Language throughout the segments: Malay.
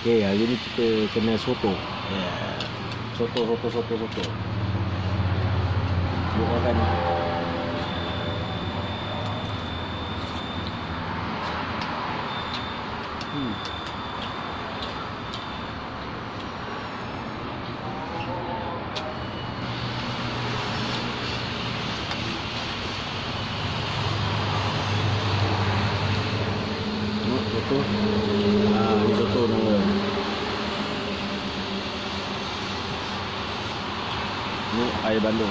Okay, hari ni kita kena soto. Yeah. Soto. Buat makan. Soto. Ni soto nama. Ni air Bandung.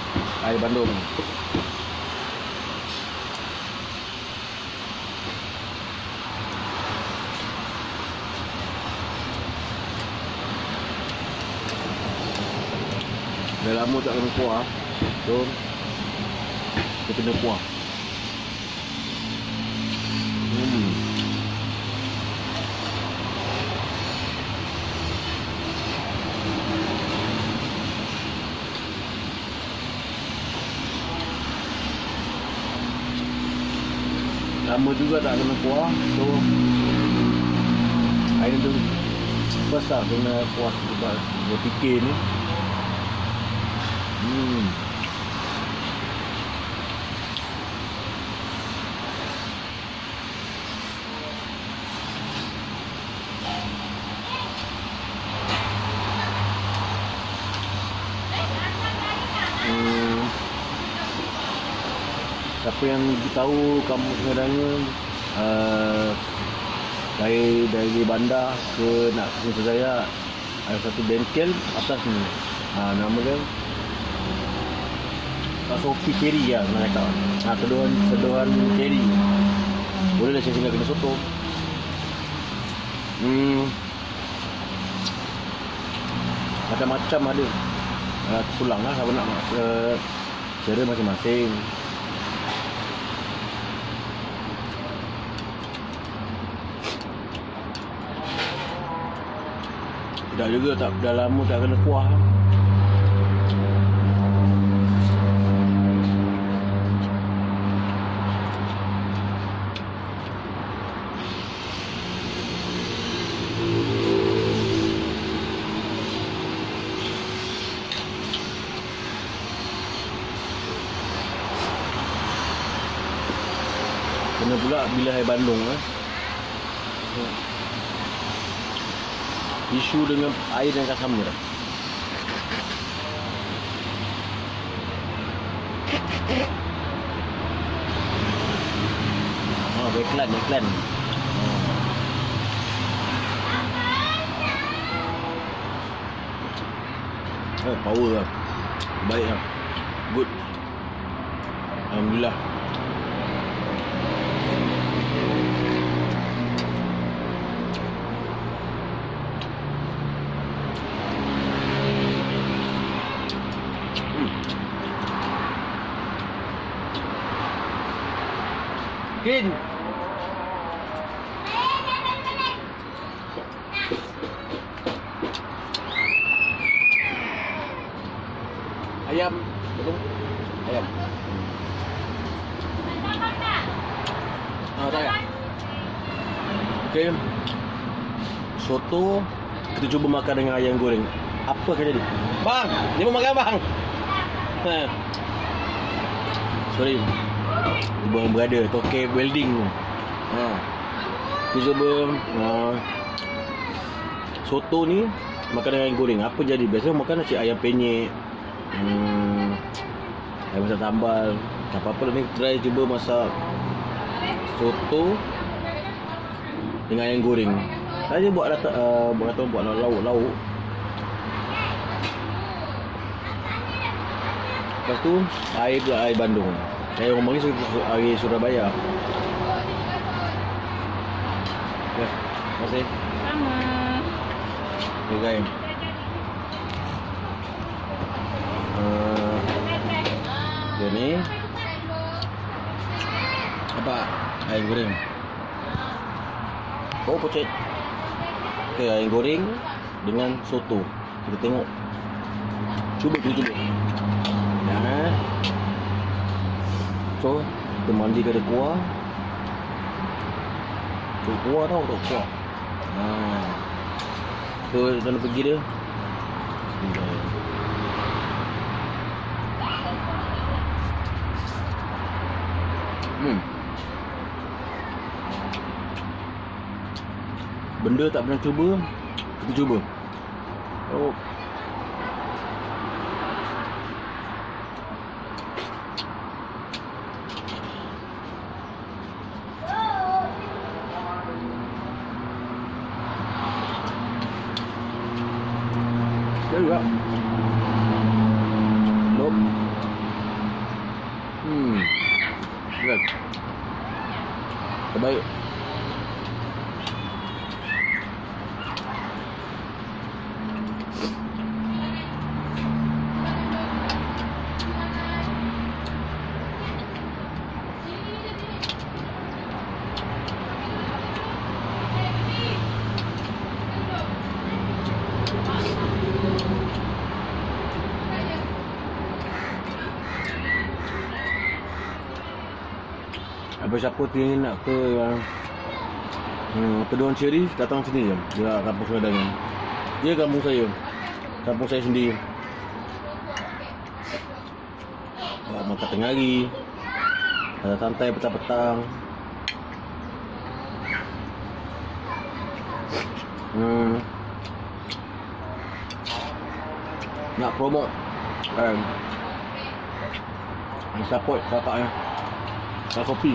Dah lama tak kena kuah. So kita kena kuah. Lama juga tak kena kuah. So hari tu first lah kena kuah sebab dia fikir ni. Siapa yang tahu kampung sebenarnya dari bandar ke nak ke Putrajaya ada satu bengkel atas ni. Nama dia Sofi Cherry lah nak kata. Sedohan cherry. Boleh lah saya tinggal kena soto. Macam-macam ada. Pulang lah siapa nak cara masing-masing. Dah juga tak, dah lama tak kena kuah. Kena pula bila air Bandung tisu dengan air yang akan sama dah. Iklan. Power lah. Baik lah. Good. Alhamdulillah. Kin. Ayam. Betul? Ayam. Tak ya? Okey. Soto kita cuba makan dengan ayam goreng. Apa akan jadi? Bang, ni mau makan bang. Sorry. Bang berada toke welding tu. Kita cuba soto ni makan dengan ayam goreng. Apa jadi? Biasa makan nasi ayam penyet. Ayam masak sambal. Apa-apa ni try cuba masak soto dengan ayam goreng. Saja buat buat lauk. Lepas tu air Bandung. Saya orang panggil air Surabaya. Ya, terima kasih. Sama. Okay guys. Ini apa? Ayam goreng. Pocet. Okay, ayam goreng dengan soto. Kita tengok. Cuba. So, kita mandi ke ada kuah. Kuah tau, kuah. Dalam pergi dia. Benda tak pernah cuba, kita cuba. Oh. Dia juga. Nope. Good. Terbaik. Apa siapa tu nak ke Peduan Cherry, datang sini je. Dia kampung Sungai. Dia kampung saya. Kampung saya sendiri. Makan tengah hari. Ada santai petang-petang. Nak promote kan. Support kakaknya. Kak kopi.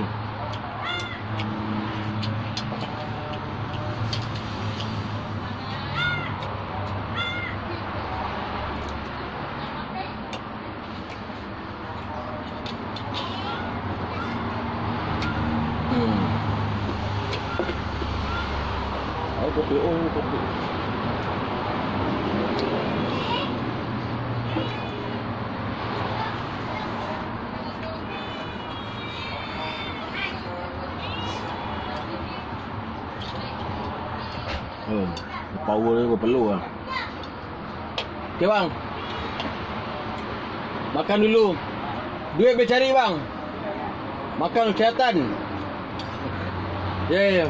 Kopi, kopi. Power dia perlu lah. Okay bang, makan dulu. Duit boleh cari bang. Makan kesihatan. Ya.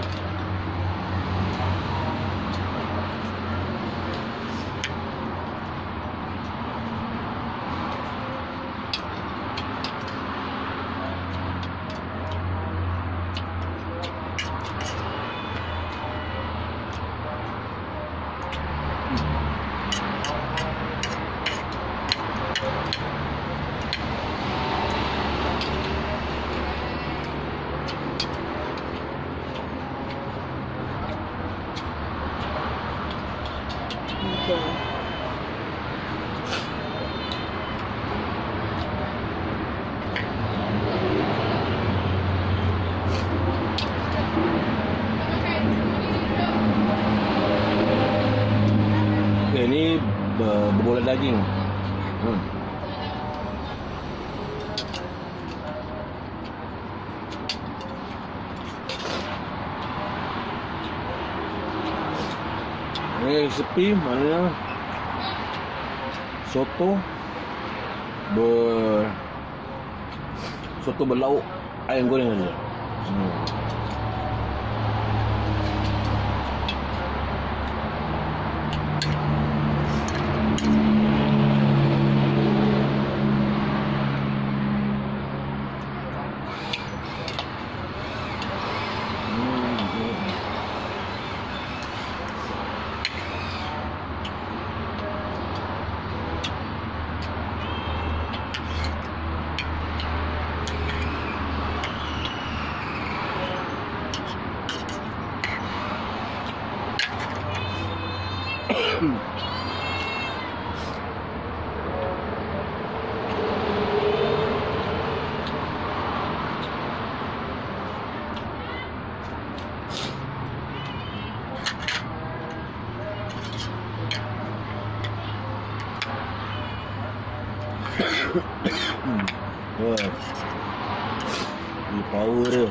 Ini berbola daging. Ini sepi, maknanya soto berlauk ayam goreng saja. Ini power dia.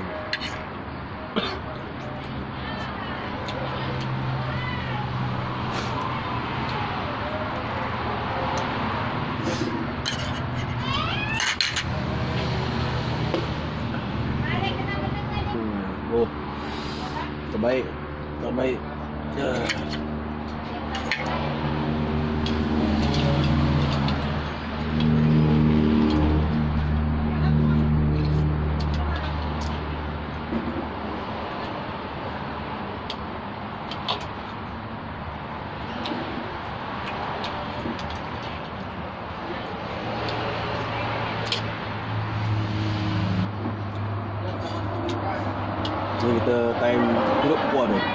Terbaik. Ni kita time duduk puan tu.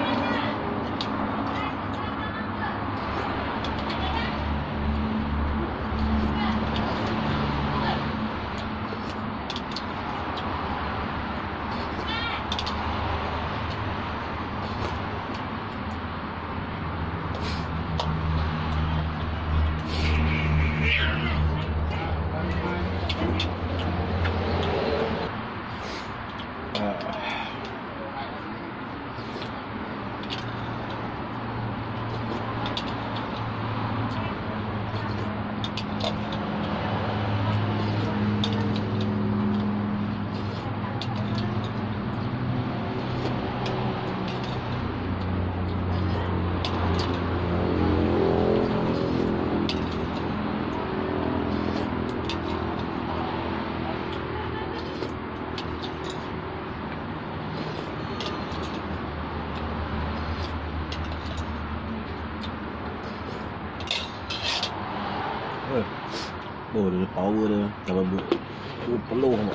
Oh, dia ada power dia. Kalau peluh amat.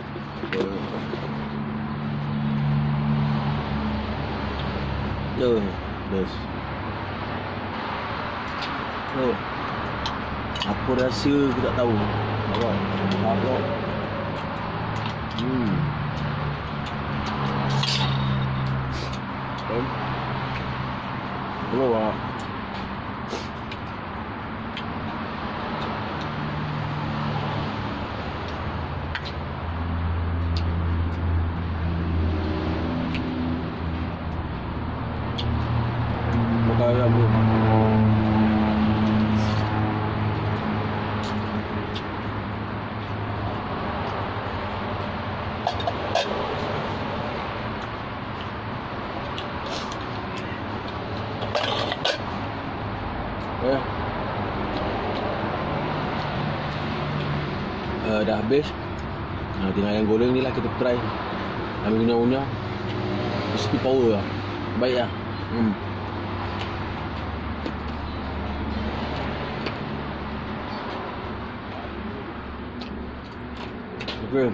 Best. Apa rahsia aku tak tahu. Nampak? Nampak? Peluh amat. Ayam ni. Dah habis. Tinggal ayam goreng ni lah kita try. Ambil unyah-unyah. Mesti power lah. Baik lah. Okay.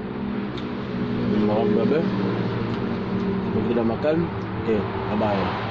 Malam berapa? Sebelum kita dah makan. Okay, bye-bye.